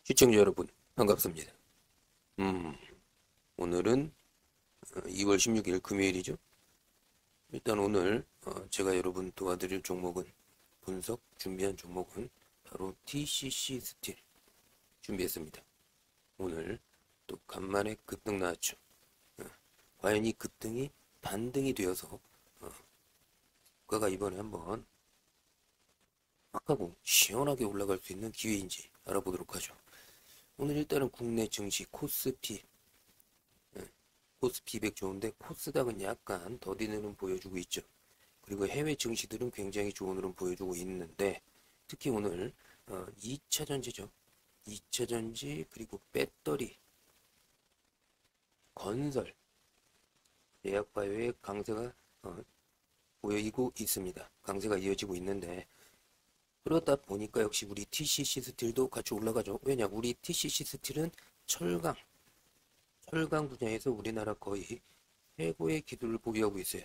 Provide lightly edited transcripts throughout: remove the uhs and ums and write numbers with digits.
시청자 여러분, 반갑습니다. 오늘은 2월 16일 금요일이죠. 일단 오늘 제가 여러분 도와드릴 종목은 분석 준비한 종목은 바로 TCC 스틸 준비했습니다. 오늘 또 간만에 급등 나왔죠. 과연 이 급등이 반등이 되어서 주가가 이번에 한번 막 하고 시원하게 올라갈 수 있는 기회인지 알아보도록 하죠. 오늘 일단은 국내 증시 코스피 코스피 200 좋은데 코스닥은 약간 더딘 흐름 보여주고 있죠. 그리고 해외 증시들은 굉장히 좋은 흐름 보여주고 있는데 특히 오늘 2차 전지죠. 2차 전지 그리고 배터리, 건설, 제약바이오의 강세가 보이고 있습니다. 강세가 이어지고 있는데 그러다 보니까 역시 우리 TCC 스틸도 같이 올라가죠. 왜냐? 우리 TCC 스틸은 철강 분야에서 우리나라 거의 최고의 기술을 보유하고 있어요.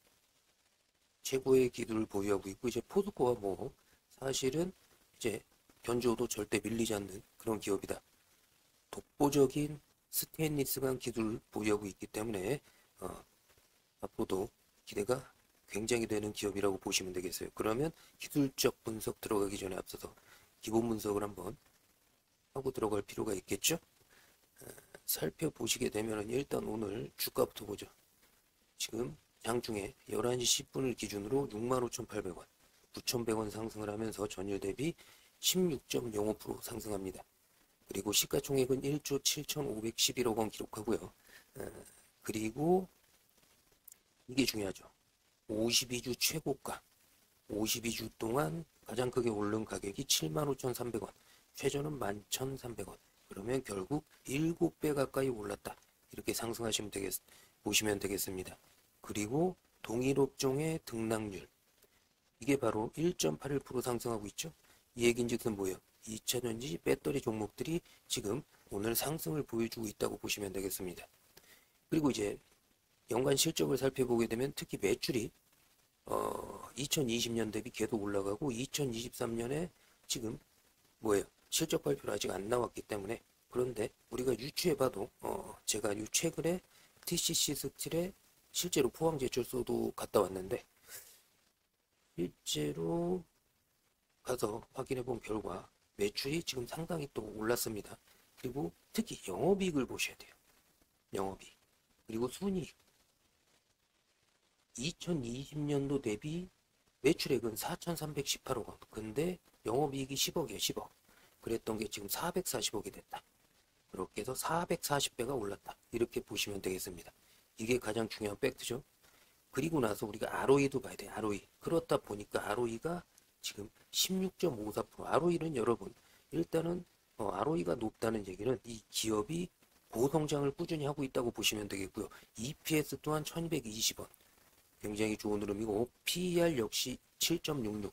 최고의 기술을 보유하고 있고 이제 포스코와 뭐 사실은 이제 견주어도 절대 밀리지 않는 그런 기업이다. 독보적인 스테인리스강 기술을 보유하고 있기 때문에 앞으로도 기대가 굉장히 되는 기업이라고 보시면 되겠어요. 그러면 기술적 분석 들어가기 전에 앞서서 기본 분석을 한번 하고 들어갈 필요가 있겠죠? 살펴보시게 되면 일단 오늘 주가부터 보죠. 지금 장중에 11시 10분을 기준으로 65,800원, 9,100원 상승을 하면서 전일 대비 16.05% 상승합니다. 그리고 시가총액은 1조 7,511억 원 기록하고요. 그리고 이게 중요하죠. 52주 최고가, 52주 동안 가장 크게 오른 가격이 75,300원, 최저는 11,300원. 그러면 결국 7배 가까이 올랐다. 이렇게 상승하시면 보시면 되겠습니다. 그리고 동일 업종의 등락률. 이게 바로 1.81% 상승하고 있죠. 이 얘기인즉슨 뭐예요? 2차 전지 배터리 종목들이 지금 오늘 상승을 보여주고 있다고 보시면 되겠습니다. 그리고 이제 연간 실적을 살펴보게 되면 특히 매출이 2020년 대비 계속 올라가고 2023년에 지금 뭐예요? 실적 발표를 아직 안 나왔기 때문에 그런데 우리가 유추해봐도 제가 최근에 TCC 스틸에 실제로 포항제철소도 갔다 왔는데 실제로 가서 확인해본 결과 매출이 지금 상당히 또 올랐습니다. 그리고 특히 영업이익을 보셔야 돼요. 영업이익. 그리고 순이익. 2020년도 대비 매출액은 4,318억 원. 근데 영업이익이 10억이에요. 10억. 그랬던 게 지금 440억이 됐다. 그렇게 해서 440배가 올랐다. 이렇게 보시면 되겠습니다. 이게 가장 중요한 팩트죠. 그리고 나서 우리가 ROE도 봐야 돼요. ROE. 그렇다 보니까 ROE가 지금 16.54%. ROE는 여러분 일단은 ROE가 높다는 얘기는 이 기업이 고성장을 꾸준히 하고 있다고 보시면 되겠고요. EPS 또한 1220원. 굉장히 좋은 흐름이고 PER 역시 7.66.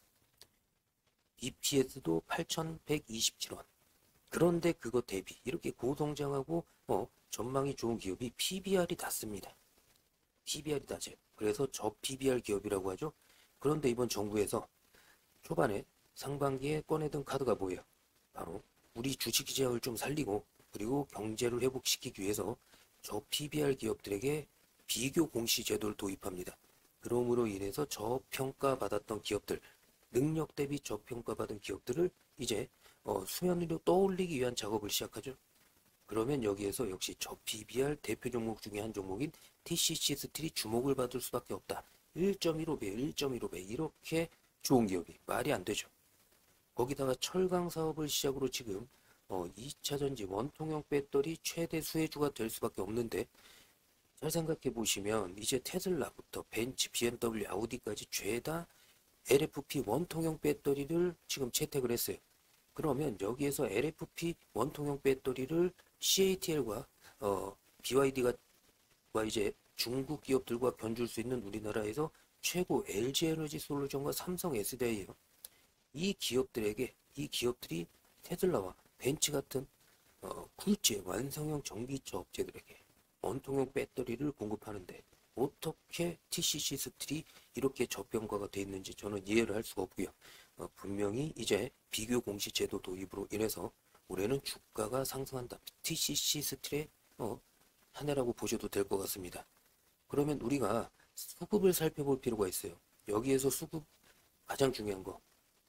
EPS도 8,127원. 그런데 그거 대비 이렇게 고성장하고 전망이 좋은 기업이 PBR이 낮습니다. PBR이 낮아요. 그래서 저 PBR 기업이라고 하죠. 그런데 이번 정부에서 초반에 상반기에 꺼내던 카드가 뭐예요? 바로 우리 주식시장을 좀 살리고 그리고 경제를 회복시키기 위해서 저 PBR 기업들에게 비교 공시 제도를 도입합니다. 그러므로 인해서 저평가받았던 기업들, 능력 대비 저평가받은 기업들을 이제 수면 위로 떠올리기 위한 작업을 시작하죠. 그러면 여기에서 역시 저 PBR 대표 종목 중에 한 종목인 TCC 스틸이 주목을 받을 수밖에 없다. 1.15배, 1.15배 이렇게 좋은 기업이 말이 안 되죠. 거기다가 철강 사업을 시작으로 지금 2차 전지 원통형 배터리 최대 수혜주가 될 수밖에 없는데 잘 생각해 보시면 이제 테슬라부터 벤츠, BMW, 아우디까지 죄다 LFP 원통형 배터리를 지금 채택을 했어요. 그러면 여기에서 LFP 원통형 배터리를 CATL과 BYD가 이제 중국 기업들과 견줄 수 있는 우리나라에서 최고 LG에너지 솔루션과 삼성 SDI예요. 이 기업들이 테슬라와 벤츠 같은 굴지의 완성형 전기차 업체들에게 원통형 배터리를 공급하는데 어떻게 TCC 스틸이 이렇게 저평가가 돼 있는지 저는 이해를 할 수가 없고요. 분명히 이제 비교 공시 제도 도입으로 인해서 올해는 주가가 상승한다. TCC 스틸의 한 해라고 보셔도 될 것 같습니다. 그러면 우리가 수급을 살펴볼 필요가 있어요. 여기에서 수급 가장 중요한 거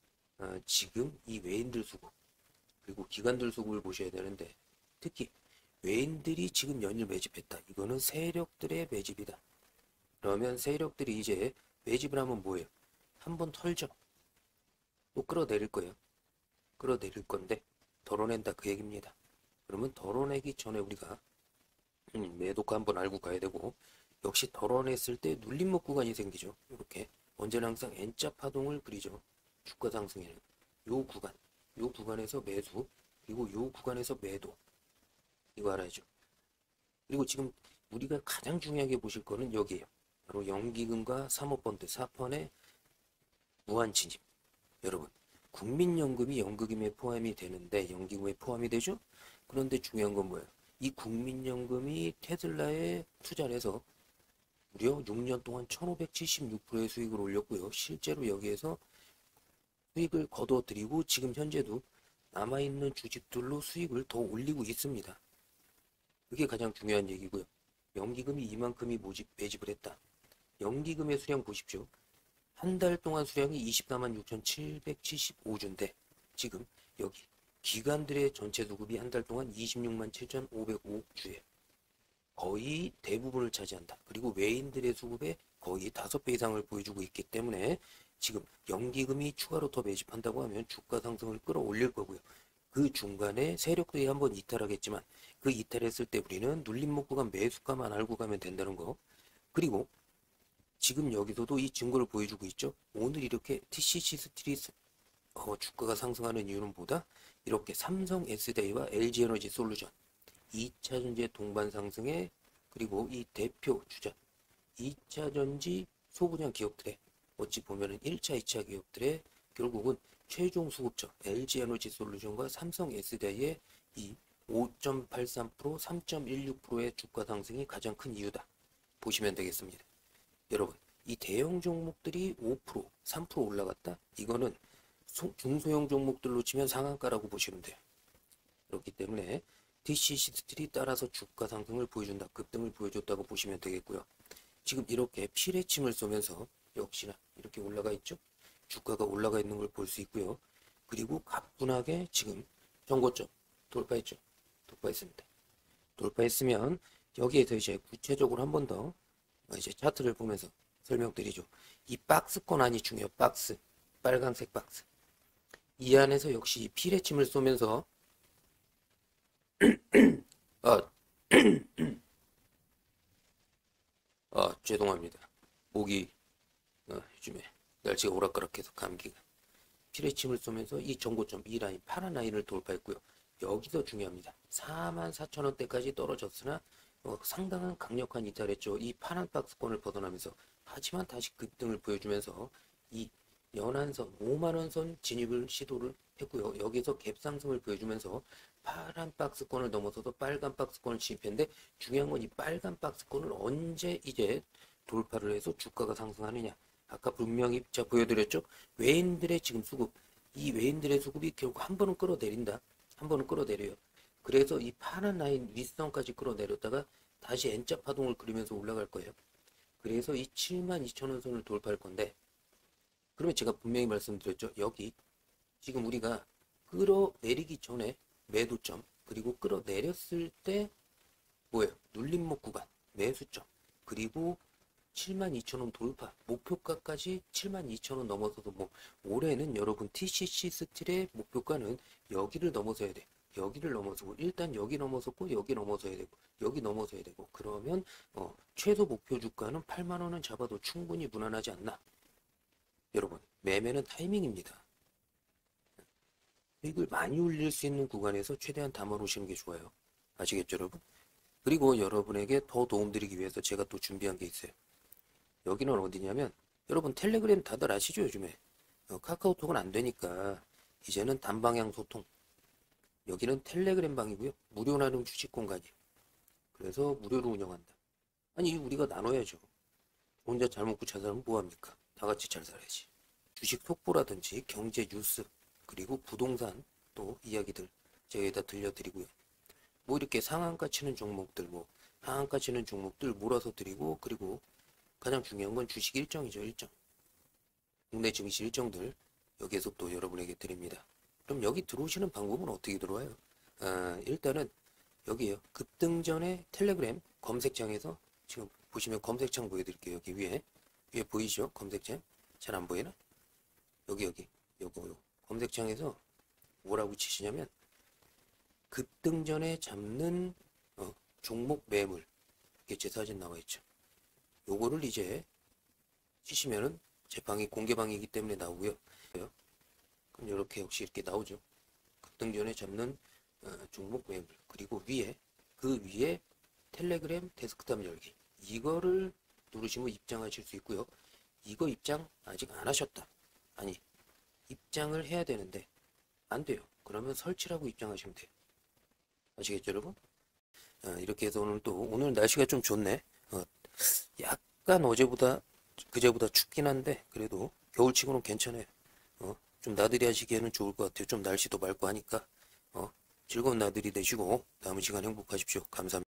지금 이 외인들 수급 그리고 기관들 수급을 보셔야 되는데 특히 외인들이 지금 연일 매집했다. 이거는 세력들의 매집이다. 그러면 세력들이 이제 매집을 하면 뭐예요? 한번 털죠. 또 끌어내릴 거예요. 끌어내릴 건데 덜어낸다 그 얘기입니다. 그러면 덜어내기 전에 우리가 매도가 한번 알고 가야 되고 역시 덜어냈을 때 눌림목 구간이 생기죠. 이렇게 언제나 항상 N자 파동을 그리죠. 주가 상승에는 요 구간, 요 구간에서 매수 그리고 요 구간에서 매도 이거 알아야죠. 그리고 지금 우리가 가장 중요하게 보실 거는 여기에요. 바로 연기금과 사모펀드 4펀의 무한 진입. 여러분 국민연금이 연금에 포함이 되는데 연기금에 포함이 되죠. 그런데 중요한 건 뭐예요? 이 국민연금이 테슬라에 투자를 해서 무려 6년 동안 1576%의 수익을 올렸고요. 실제로 여기에서 수익을 거둬들이고 지금 현재도 남아있는 주식들로 수익을 더 올리고 있습니다. 그게 가장 중요한 얘기고요. 연기금이 이만큼이 매집을 했다. 연기금의 수량 보십시오. 한 달 동안 수량이 24만 6,775주인데 지금 여기 기관들의 전체 수급이 한 달 동안 26만 7,505주예요. 거의 대부분을 차지한다. 그리고 외인들의 수급의 거의 5배 이상을 보여주고 있기 때문에 지금 연기금이 추가로 더 매집한다고 하면 주가 상승을 끌어올릴 거고요. 그 중간에 세력들이 한번 이탈하겠지만 그 이탈했을 때 우리는 눌림목 구간 매수가만 알고 가면 된다는 거. 그리고 지금 여기서도 이 증거를 보여주고 있죠. 오늘 이렇게 TCC 스틸이 주가가 상승하는 이유는 뭐다? 이렇게 삼성 S대이와 LG에너지 솔루션 2차전지의 동반 상승에 그리고 이 대표 주자 2차전지 소분양 기업들의 어찌 보면은 1차, 2차 기업들의 결국은 최종 수급처 LG에너지 솔루션과 삼성 S대의 이 5.83%, 3.16%의 주가 상승이 가장 큰 이유다. 보시면 되겠습니다. 여러분, 이 대형 종목들이 5%, 3% 올라갔다? 이거는 중소형 종목들로 치면 상한가라고 보시면 돼요. 그렇기 때문에 TCC 스틸이 따라서 주가 상승을 보여준다. 급등을 보여줬다고 보시면 되겠고요. 지금 이렇게 피레침을 쏘면서 역시나 이렇게 올라가 있죠. 주가가 올라가 있는 걸 볼 수 있고요. 그리고 가뿐하게 지금 정고점 돌파했죠. 돌파했습니다. 돌파했으면 여기에서 이제 구체적으로 한 번 더 이제 차트를 보면서 설명드리죠. 이 박스권 안이 중요해요. 박스. 빨간색 박스. 이 안에서 역시 피레침을 쏘면서 죄송합니다. 목이 요즘에 날씨가 오락가락해서 감기가 피레침을 쏘면서 이 전고점 이 라인 파란 라인을 돌파했고요. 여기서 중요합니다. 44,000원대까지 떨어졌으나 상당한 강력한 이탈했죠. 이 파란 박스권을 벗어나면서 하지만 다시 급등을 보여주면서 이 연한선 5만원선 진입을 시도를 했고요. 여기서 갭상승을 보여주면서 파란 박스권을 넘어서서 빨간 박스권을 진입했는데 중요한 건 이 빨간 박스권을 언제 이제 돌파를 해서 주가가 상승하느냐. 아까 분명히 제가 보여드렸죠. 외인들의 지금 수급 이 외인들의 수급이 결국 한 번은 끌어내린다. 한 번은 끌어내려요. 그래서 이 파란 라인 윗선까지 끌어내렸다가 다시 N자 파동을 그리면서 올라갈 거예요. 그래서 이 72,000원 선을 돌파할 건데 그러면 제가 분명히 말씀드렸죠. 여기 지금 우리가 끌어내리기 전에 매도점 그리고 끌어내렸을 때 뭐예요? 눌림목 구간 매수점 그리고 72,000원 돌파 목표가까지 72,000원 넘어서도 뭐 올해는 여러분 TCC 스틸의 목표가는 여기를 넘어서야 돼. 여기를 넘어서고 일단 여기 넘어섰고 여기 넘어서야 되고 여기 넘어서야 되고 그러면 최소 목표 주가는 8만원은 잡아도 충분히 무난하지 않나. 여러분 매매는 타이밍입니다. 수익을 많이 올릴 수 있는 구간에서 최대한 담아 놓으시는 게 좋아요. 아시겠죠 여러분? 그리고 여러분에게 더 도움드리기 위해서 제가 또 준비한 게 있어요. 여기는 어디냐면 여러분 텔레그램 다들 아시죠 요즘에 카카오톡은 안 되니까 이제는 단방향 소통 여기는 텔레그램 방이고요 무료 나눔 주식 공간이에요. 그래서 무료로 운영한다. 아니 우리가 나눠야죠. 혼자 잘 먹고 잘 살면 뭐합니까? 다 같이 잘 살아야지. 주식 속보라든지 경제 뉴스 그리고 부동산 또 이야기들 제가 여기다 들려드리고요. 뭐 이렇게 상한가 치는 종목들, 뭐 하한가 치는 종목들 몰아서 드리고, 그리고 가장 중요한 건 주식 일정이죠. 일정. 국내 증시 일정들 여기에서 또 여러분에게 드립니다. 그럼 여기 들어오시는 방법은 어떻게 들어와요? 일단은 여기에요. 급등 전에 텔레그램 검색창에서 지금 보시면 검색창 보여드릴게요. 여기 위에 보이시죠? 검색창 잘 안 보이나? 요거 검색창에서 뭐라고 치시냐면 급등 전에 잡는 종목 매물, 이렇게 제 사진 나와 있죠. 요거를 이제 치시면은 제 방이 공개방이기 때문에 나오고요. 그럼 이렇게 역시 이렇게 나오죠. 급등 전에 잡는 종목 매물, 그리고 그 위에 텔레그램 데스크탑 열기, 이거를 누르시면 입장하실 수 있고요. 이거 입장 아직 안 하셨다, 아니 입장을 해야 되는데 안 돼요. 그러면 설치라고 입장하시면 돼요. 아시겠죠, 여러분? 이렇게 해서 오늘 날씨가 좀 좋네. 약간 그제보다 춥긴 한데 그래도 겨울치고는 괜찮아요. 좀 나들이 하시기에는 좋을 것 같아요. 좀 날씨도 맑고 하니까 즐거운 나들이 되시고 남은 시간 행복하십시오. 감사합니다.